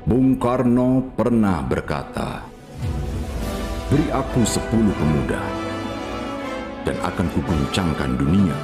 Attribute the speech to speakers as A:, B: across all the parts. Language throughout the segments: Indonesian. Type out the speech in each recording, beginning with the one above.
A: Bung Karno pernah berkata, "Beri aku 10 pemuda, dan akan kuguncangkan dunia."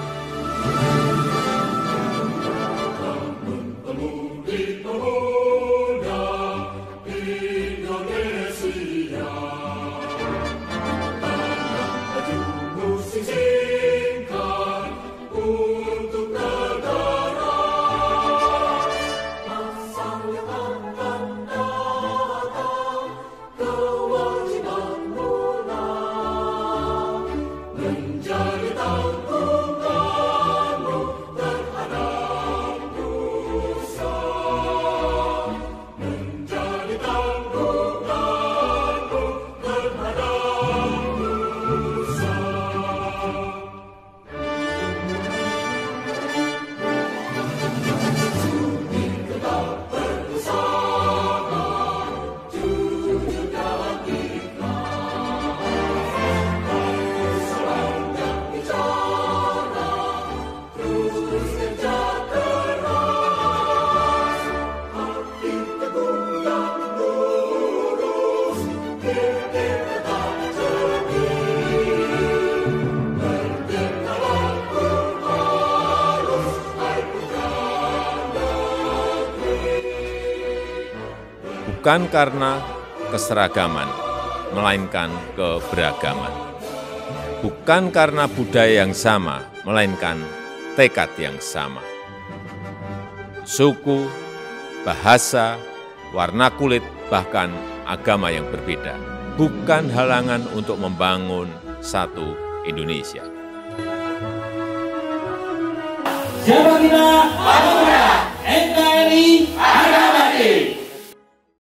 B: Bukan karena keseragaman, melainkan keberagaman. Bukan karena budaya yang sama, melainkan tekad yang sama. Suku, bahasa, warna kulit, bahkan agama yang berbeda, bukan halangan untuk membangun satu Indonesia.
C: Siapa kita?